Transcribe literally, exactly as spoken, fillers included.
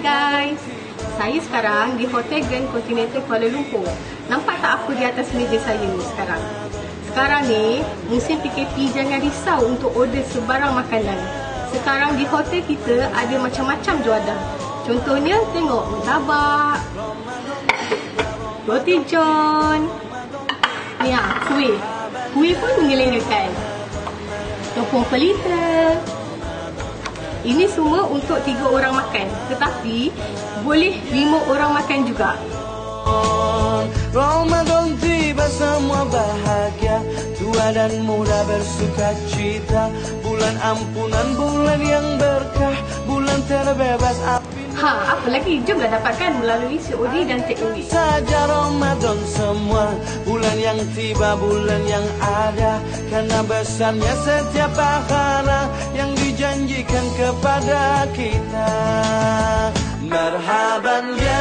guys, saya sekarang di Hotel Grand Continental Kuala Lumpur. Nampak tak apa di atas meja saya ni sekarang? Sekarang ni, musim P K P, jangan risau untuk order sebarang makanan. Sekarang di hotel kita ada macam-macam juadah. Contohnya, tengok murtabak, roti john, ni ah, kuih. Kuih pun menyelerakan. Tepung pelita. Ini semua untuk tiga orang makan. Tetapi, boleh lima orang makan juga. Ramadan tiba semua bahagia, tua dan muda bersuka cita. Bulan ampunan, bulan yang berkah, bulan terbebas api. Ha, apa lagi? Jomlah dapatkan melalui C O D dan take away. Saja Ramadan semua, bulan yang tiba, bulan yang ada. Karena besarnya setiap pahala yang dijanjikan kepada kita. Marhaban ya